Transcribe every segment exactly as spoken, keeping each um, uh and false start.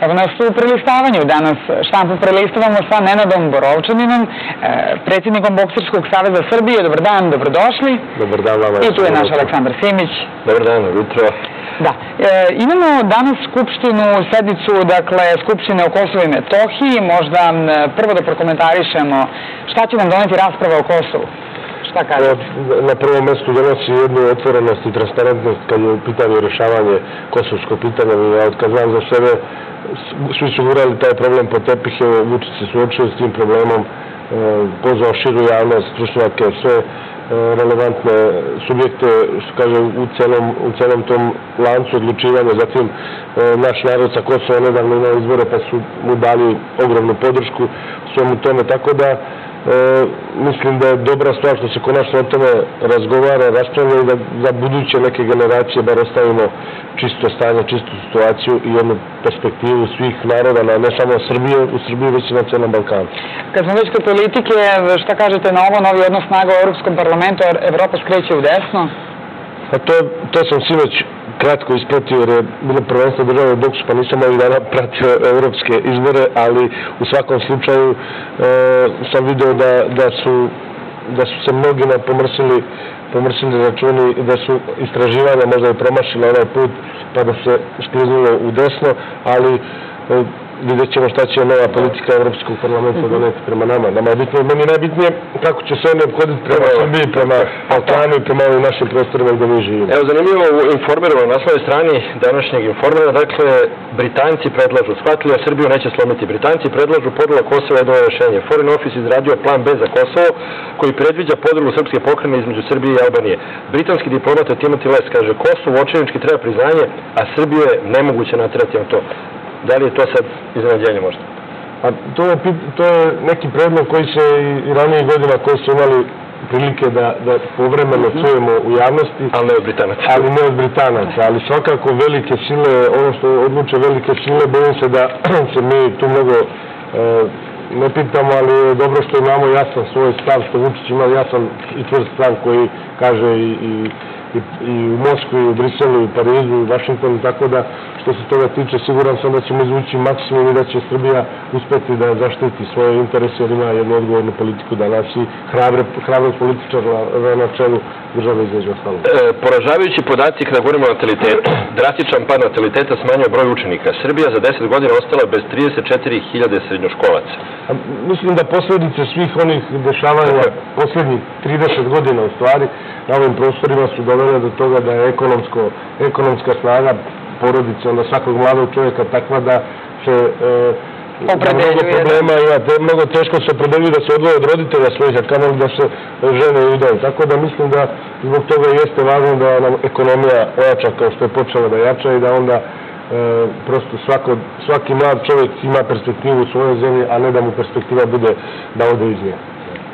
Evo nas u prelistavanju. Danas štampu prelistavamo sa Nenadom Borovčaninom, predsjednikom Bokserskog saveza Srbije. Dobar dan, dobrodošli. Dobar dan vama. I tu je naš Aleksandar Simić. Dobar dan, jutro. Da. Imamo danas skupštinu, sednicu, dakle, Skupštine o Kosovu i Metohiji. Možda prvo da prokomentarišemo šta će nam doneti rasprava o Kosovu. Šta kažete? Na prvom mjestu donosi jednu otvorenost i transparentnost kad je u pitanju rješavanje kosovskog pitanja. Ja kad znam za sebe, svi su gurali taj problem po tepih, Vučić se suočio s tim problemom, pozvao širu javnost, stručnjake, sve relevantne subjekte, što kaže, u celom, u celom tom lancu odlučivanja. Zatim, naš narod sa Kosova nedavno imao izbore pa su mu dali ogromnu podršku svemu tome, tako da mislim da je dobra stvar što se konačno o tome razgovara, raspravlja i da za buduće neke generacije bar ostavimo čisto stanje, čistu situaciju i jednu perspektivu svih naroda, ne samo Srbije, u Srbiji, već i na cijelom Balkanu. Kad smo već kod politike, šta kažete na ovo, novi odnos snaga u Europskom parlamentu, Evropa skreće u desno? To sam sinoć kratko ispratio jer je bilo prvenstvo države u boksu, pa nisam ovih dana pratio evropske izbore, ali u svakom slučaju sam vidio da su se mnogima pomrsili računi i da su istraživanja možda i promašila ovaj put pa da se skliznulo u desno, ali vidjet ćemo šta će nova politika Evropskog parlamenta doneti prema nama. Nama je bitno, meni najbitnije kako će se oni obhoditi prema Srbiji, prema Balkanu i prema ovim našim prostorima gdje mi živimo. Evo, zanimljivo, informiramo na svojoj strani današnjeg informera, dakle, Britanci predlažu, shvatili da Srbiju neće slomiti, Britanci predlažu podela Kosova jedno rješenje. Foreign Office izradio plan B za Kosovo, koji predviđa podelu srpske pokrajine između Srbije i Albanije. Britanski diplomat Timothy Les kaže, Kosovo očajnički treba priznanje, a Srbiju je nemoguće naterati na to. Da li je to sad iznenađenje možda? To je neki predlog koji se i ranije godina koji su imali prilike da povremeno čujemo u javnosti. Ali ne od Britanaca. Ali ne od Britanaca. Ali svakako velike sile, ono što odluče velike sile, bojim se da se mi tu mnogo ne pitamo, ali je dobro što imamo jasan svoj stav, što Vučić ima jasan i tvrd stav koji kaže i i u Moskvi, i u Briselu, i u Parizu, i u Vašingtonu, tako da što se toga tiče, siguran sam da ćemo izvući maksimum i da će Srbija uspeti da zaštiti svoje interese jer ima jednu odgovornu politiku danas i hrabrost političara na čelu države između ostalog. Poražavajući podaci kada govorimo o natalitetu, drastičan pad nataliteta smanjuje broj učenika. Srbija za deset godina ostala bez trideset četiri hiljade srednjoškolaca. Mislim da posljedice svih onih dešavanja posljednjih trideset godina u stvari na ovim prostorima su dovele do toga da je ekonomska snaga porodice, onda svakog mladog čovjeka takva da se mnogo problema ima, mnogo teško se opredeljuju da se odvoje od roditelja svojih, a kamoli da se žene i udaju. Tako da mislim da zbog toga jeste važno da nam ekonomija ojača kao što je počela da jača i da onda prosto svaki mlad čovjek ima perspektivu u svojoj zemlji, a ne da mu perspektiva bude da ode iz nje.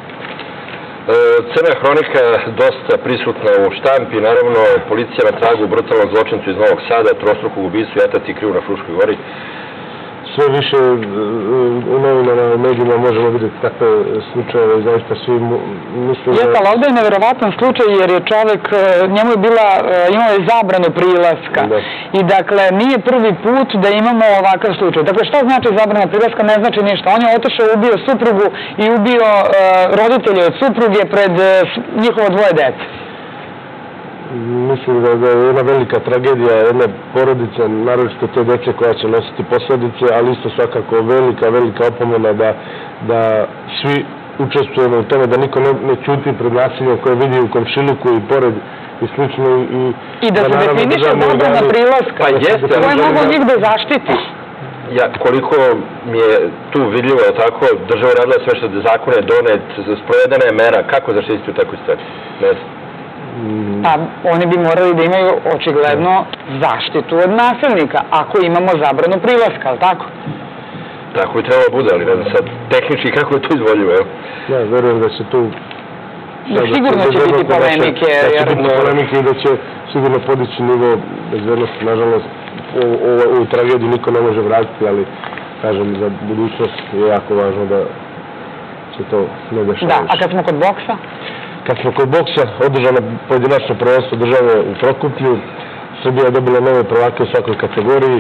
Crna hronika dosta prisutna u štampi, naravno policija na tragu brutalnog zločincu iz Novog Sada, trostrukog ubistvu, jatac i kriv na Fruškoj gori. Sve više u novinama i medijima možemo vidjeti takve slučajeve i zaista svi mislim... Jeste, ali ovdje je neverovatan slučaj jer je čovjek, njemu je bila, imao je zabranu prilaska. I dakle, nije prvi put da imamo ovakav slučaj. Dakle, što znači zabrana prilaska? Ne znači ništa. On je otišao, ubio suprugu i ubio roditelje od supruge pred njihovo dvoje dece. Mislim da je jedna velika tragedija jedne porodice, naročito te dece koja će nositi posljedice, ali isto svakako velika, velika opomena da svi učestvujemo u tome, da niko ne ćuti pred nasiljem koje vidi u komšiluku i pored i slično. I da se definiše zabrana prilaska, koje mogu njih da zaštiti. Koliko mi je tu vidljivo, tako, država radila sve što je zakon je donet, sprovedena je mera, kako zaštiti u takvu situaciju? Ne znam. Pa oni bi morali da imaju očigledno zaštitu od nasilnika, ako imamo zabranu prilaska, ali tako? Tako bi trebalo bude, ali ne znam sad tehnički kako je to izvoljivo, evo. Ja, verujem da će tu... Sigurno će biti polemike. Da će biti polemike i da će sigurno podići nivo bezbednosti. Nažalost, ovu tragediju niko ne može vratiti, ali kažem, za budućnost je jako važno da se to ne dešava. Da, a kad smo kod boksa? Kad smo kod boksa, održano pojedinačno prvenstvo države u Prokuplju, Srbija je dobila nove prvake u svakoj kategoriji.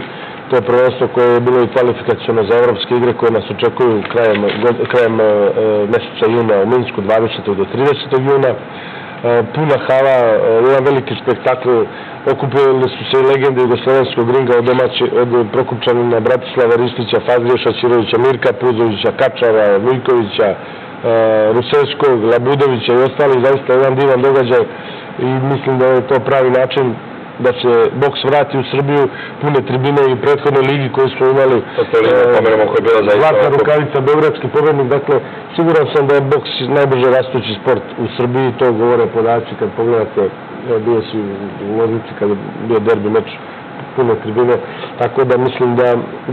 To je prvenstvo koje je bilo i kvalifikaciono za evropske igre koje nas očekuju krajem, krajem meseca juna u Minsku, dvadesetog do tridesetog juna. Puna hala, jedan veliki spektakl, okupili su se i legende jugoslovenskog ringa od domaće, od Prokupčanina, Bratislava Ristića, Fazliješa Ćirovića, Mirka Puzovića, Kačara, Vujkovića, Rusevskog, Labudovića i ostali, zaista jedan divan događaj i mislim da je to pravi način da se boks vrati u Srbiju, pune tribine i prethodne ligi koje smo imali. Zlatna rukavica, beogradski pobednik, dakle, siguran sam da je boks najbrže rastući sport u Srbiji, to govore podaci kad pogledate, bio si u Loznici kada je bio derbi meč, pune tribine, tako da mislim da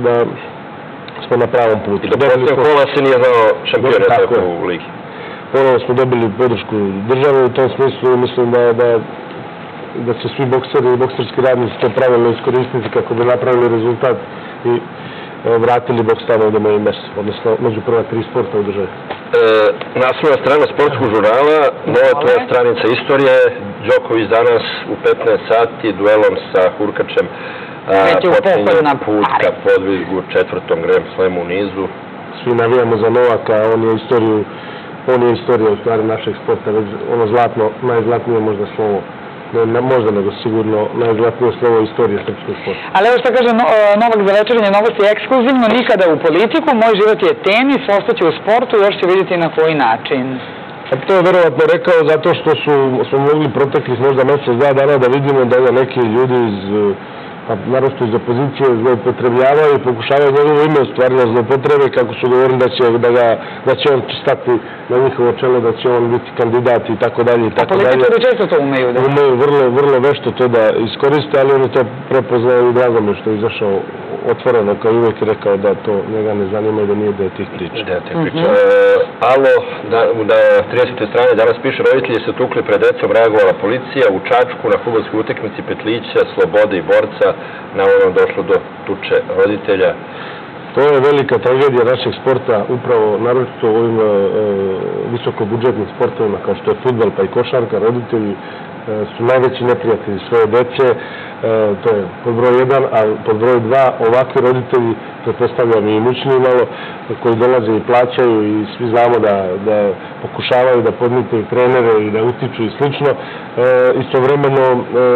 smo na pravom putu. I da posljednog kola se nije znao šampion u ligi. Ponovo smo dobili podršku države u tom smislu, mislim da da će svi bokseri i bokserski radnici to pravilno iskoristiti kako bi napravili rezultat i vratili boks tamo gde imaju mesto, odnosno među prva tri sporta u državi. Naslovna strana sportskog žurnala, nova tvoja stranica istorije, Đoković danas u petnaest sati duelom sa Hurkačem počinje put ka podvigu četvrtom Grand Slamu u nizu. Svi navijamo za Novaka, on je istoriju, on je istorija u stvari našeg sporta, ono zlatno, najzlatnije možda slovo. Ne možda, nego sigurno najzlatnije slovo istorije srpskog sporta. Ali evo što kaže Novak za večernje novosti ekskluzivno, nikada u politiku, moj život je tenis, ostaće u sportu, još će vidjeti na koji način. To je verovatno rekao zato što smo mogli proteklih možda mesec, dva dana da vidimo da je neki ljudi iz naročito iz opozicije zloupotrebljavaju i pokušavaju njegovo ime ostvarilo zloupotrebe kako su govorili da će on stati na njihovo čelo, da će on biti kandidat i tako dalje. A političari često to umeju, da? Umeju vrlo vešto to da iskoriste, ali on je to prepoznao i drago mi što je izašao otvoreno, kao i uvijek rekao da to njega ne zanima i da nije deo tih priča. Deo tih priča. Alo, na tridesetoj strani danas piše, roditelji se tukli pred decom, reagovala policija u Čačku na fudbalskoj utakmici Petlića, Slobode i Borca, navodno došlo do tuče roditelja. To je velika tragedija našeg sporta, upravo naročito u ovim visokobudžetnim sportovima kao što je fudbal pa i košarka. Roditelji su najveći neprijatelji svoje dece, to je pod broj jedan, a pod broj dva ovakvi roditelji, to predstavljam i imućniji malo, koji dolaze i plaćaju i svi znamo da pokušavaju da podmite trenere i da utiču i slično, istovremeno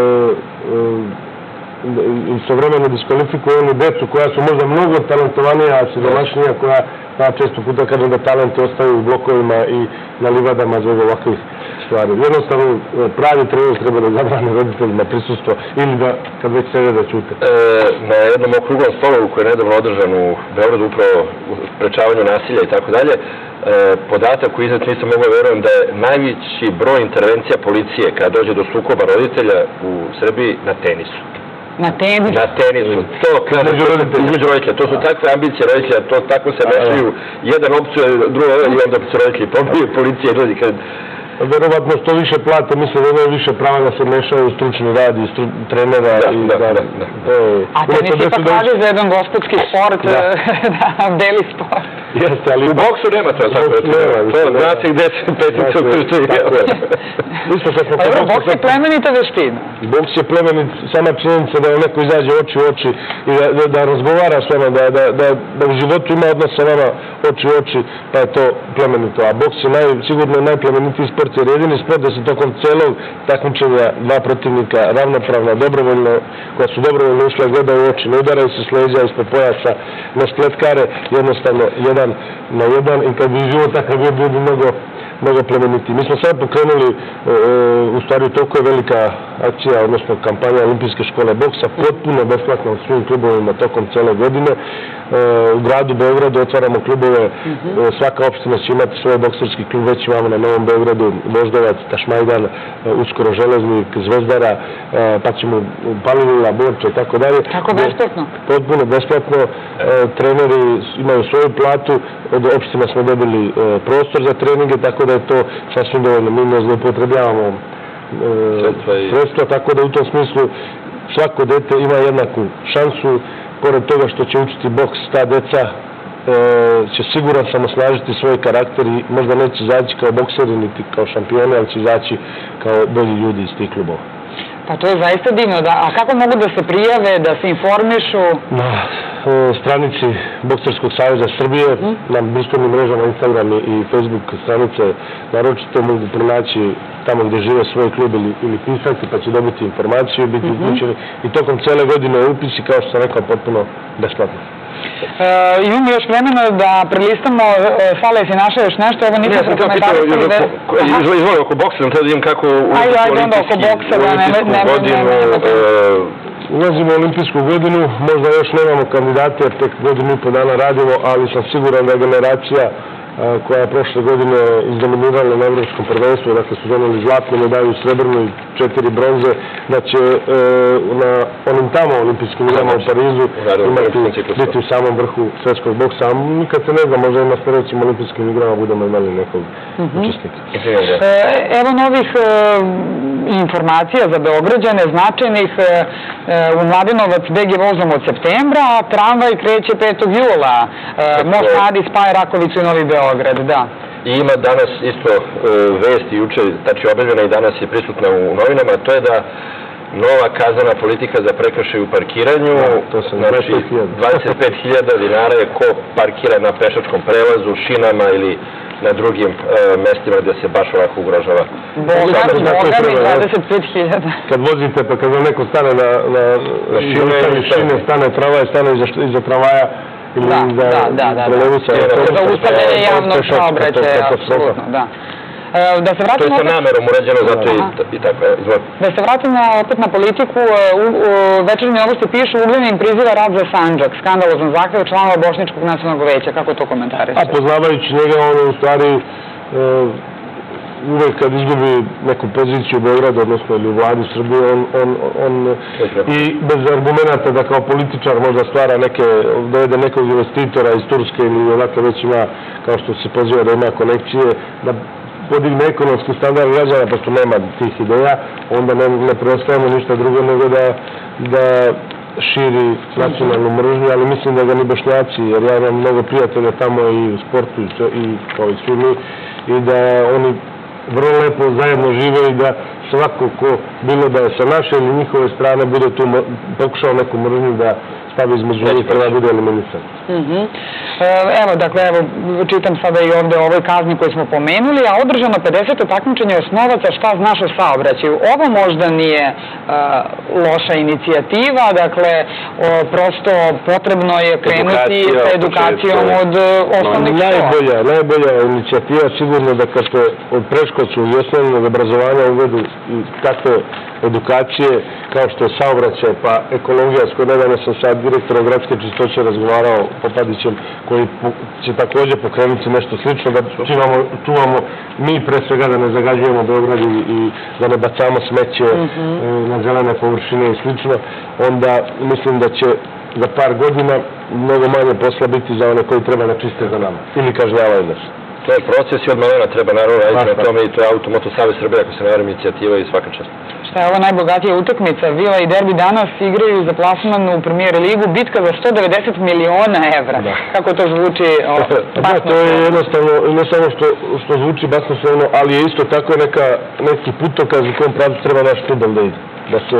istovremeno diskvalifikuju onu decu koja su možda mnogo talentovanija, a siromašnija, koja često puta kažem da talente ostaju u blokovima i na livadama zbog ovakvih stvari. Jednostavno, pravi trener treba da zabrane roditeljima prisustvo ili da, kad već sede, da ćute. Na jednom okruglom stolu koji je nedavno održan u Beogradu upravo u sprečavanju nasilja i tako dalje, podatak koji iznet nisam mogao verujem da je najveći broj intervencija policije kada dođe do sukoba roditelja u Srbiji na tenisu. Na tenisu? Na tenisu. To, između roditelja. To su takve ambicije roditelja, to tako se mešaju. Jedan opciju, drugo i onda se roditelji pobiju, policija i ljudi kad... Verovatno što više plate, mislim da imaju više prava da se mešaju u stručni rad i trenera. A tenis ipak važi za jedan gospodski sport, beli sport. Jeste, ali... U boksu nema to tako. To zna se gde se petnicu kršti. Pa dobro, boks je plemenita veština. Boks je plemenit, sama činjenica da neko izađe oči u oči i da razgovara s vama, da u životu ima odnos sa vama oči u oči, pa je to plemenito. A boks je sigurno najplemenitiji sport, jer jedini sport da se tokom celog takmičenja dva protivnika ravnopravno, dobrovoljno, koja su dobrovoljno ušle, gledaju u oči, ne udaraju se s leđa ispod pojasa, ne spletkare, jednostavno jedan na jedan i kad bi život takav bio, bio bi mnogo mnogo plemeniti. Mi smo sad pokrenuli, u stvari toliko je velika akcija, odnosno kampanja Olimpijske škole boksa, potpuno besplatno u svim klubovima tokom cele godine. U gradu Beogradu otvaramo klubove, svaka opština će imati svoj bokserski klub, već imamo na Novom Beogradu, Voždovac, Tašmajdan, uskoro Železnik, Zvezdara, pa ćemo Palilula, Borča i tako dalje. Tako besplatno? Potpuno besplatno. Treneri imaju svoju platu, od opština smo dobili prostor za treninge, tako da je to sasvim dovoljno. Mi ne zloupotrebljavamo sredstva, tako da u tom smislu svako dete ima jednaku šansu. Pored toga što će učiti boks, ta deca će siguran sam osnažiti svoj karakter i možda neće izaći kao bokseri niti kao šampioni, ali će izaći kao bolji ljudi iz tih klubova. Pa to je zaista divno. A kako mogu da se prijave, da se informišu? Na stranici Bokserskog saveza Srbije, na društvenim mrežama Instagram i Facebook stranice, naročito mogu pronaći tamo gde žive svoj klub ili pisati, pa će dobiti informaciju, biti uključeni i tokom cele godine upisi, kao što sam rekao, potpuno besplatno. Imamo još vremena da prelistamo, Sale, jesi našao još nešto? Ovo nisam se komentarisali. Izvoli, oko boksa, da vidim kako ulazimo u olimpijsku godinu. Ulazimo u olimpijsku godinu, možda još nemamo kandidate, jer tek godinu i po dana radimo, ali sam siguran da je generacija koja je prošle godine izdominirala na evropskom prvenstvu, dakle su doneli zlatnu medalju, srebrnu i četiri bronze, da će na onim tamo olimpijskim igrama u Parizu biti u samom vrhu svetskog boksa. A nikad se ne zna, možda i na sledećim olimpijskim igrama budemo imali nekog učesnika. Evo novih informacija za Beograđane, značajnih. U Mladenovac be ge vozom od septembra, a tramvaj kreće petog jula. Most na Adi spaja Rakovicu i Novi Beograd, da. I ima danas isto vesti, juče, tači objavljena i danas je prisutna u novinama, to je da nova kaznena politika za prekršaj u parkiranju, znači dvadeset pet hiljada dinara je ko parkira na pešačkom prelazu, šinama ili na drugim mestima gde se baš ovako ugrožava. Boga mi, dvadeset pet hiljada. Kad vozite, pa kad vam neko stane na šine, stane tramvaj, stane iza tramvaja, Da, da, da, da. Za ustavljanje javnog saobraćaja, apsolutno, da. To je sa namerom urađeno, zato i tako. Da se vratimo opet na politiku, Večernje novosti pišu, Ugljanin priziva rad za Sandžak, skandalozan zahtev članova Bošnjačkog nacionalnog veća. Kako to komentarište? A poznavajući njega, on je u stvari uvek kad izgubi neku poziciju u Beogradu, odnosno ili u vladi Srbije, on i bez argumenta da kao političar možda stvara neke, dovede nekog investitora iz Turske ili onako već ima, kao što se poziva da ima konekcije, da podigne ekonomski standard građana, pošto nema tih ideja, onda ne preostajemo ništa drugo nego da širi nacionalnu mržnju, ali mislim da ga ni Bošnjaci, jer ja imam mnogo prijatelja tamo i u sportu i kao i svi mi, i da oni vrlo lepo zajedno žive i da svako ko, bilo da je sa naše ili njihove strane, bude tu pokušao neku mržnju da stavi između njih, treba bude eliminisan. Evo, dakle, evo, čitam sada i ovde o ovoj kazni koju smo pomenuli, a održano pedeseto takmičenje osnovaca šta znaš o saobraćaju. Ovo možda nije loša inicijativa, dakle, prosto potrebno je krenuti sa edukacijom od osnovnih škola. Najbolja, najbolja inicijativa sigurno da kad se od predškolskog i osnovnog obrazovanja uvedu takve edukacije kao što je saobraćaj, pa ekologija, s kojoj nedavno sam sad direktorom gradske čistoće razgovarao Popadićem, koji će takođe pokrenuti nešto slično, da čuvamo mi pre svega da ne zagađujemo Beograd i da ne bacamo smeće na zelene površine i slično, onda mislim da će za par godina mnogo manje posla biti za one koji treba da čiste za nama ili kažnjavaju nas. To je proces i od malena treba naravno raditi na tome i to je Automoto Savez Srbije, ako se ne verujem, inicijativa i svaka čast. Šta je ova najbogatija utakmica? Vila i Derbi danas igraju za plasman u Premier ligu, bitka za sto devedeset miliona evra. Kako to zvuči basnoslovno? To je jednostavno, ne samo što zvuči basnoslovno, ali je isto tako neki putokaz u kojem pravcu treba naš fudbal da ide.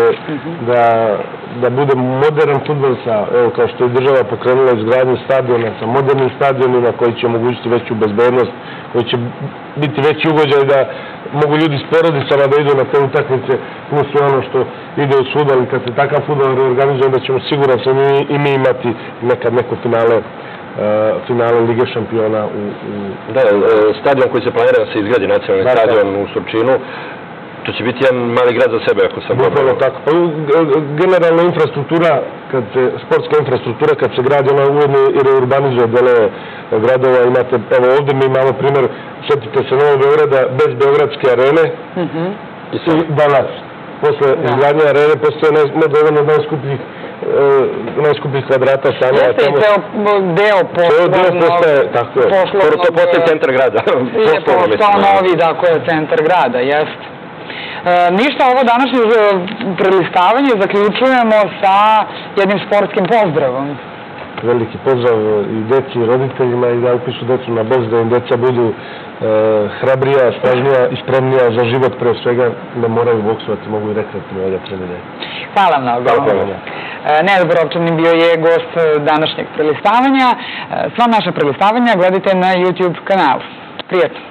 Da bude modern fudbal sa, evo kao što je država pokrenula izgradnju stadiona sa modernim stadionima koji će omogućiti veću bezbednost, koji će biti veći ugođaj da mogu ljudi s porodicama da idu na te utakmice, plus sve ono što ide u fudbal i kad se takav fudbal reorganizuje, onda ćemo siguran sam i mi imati nekad neko finale finale Lige šampiona. Da, stadion koji se planira da se izgradi, nacionalni stadion u Surčinu, to će biti jedan mali grad za sebe, ako sam dobro. Tako. Generalna infrastruktura, sportska infrastruktura, kad se gradi, ona ujedno i reurbanizuje delove gradova. Imate, evo ovde mi imamo primjer, sjetite se Novog Beograda, bez Beogradske arene i danas. Posle izgradnje arene postoje nedovoljno najskupljih najskupljih kvadrata stanova. Jeste i ceo deo poslovnog, to postoje centar grada. Je postao novi, dakle, centar grada, jeste. Ništa, ovo današnje prelistavanje zaključujemo sa jednim sportskim pozdravom. veliki pozdrav i deci i roditeljima i da upišu decu na boks, da im deca budu hrabrija, snažnija i spremnija za život pre svega, ne moraju boksovati, mogu i rekreativno da treniraju. Hvala mnogo. Nenad Borovčanin bio je gost današnjeg prelistavanja. Sva naša prelistavanja gledajte na YouTube kanalu. Prijetno.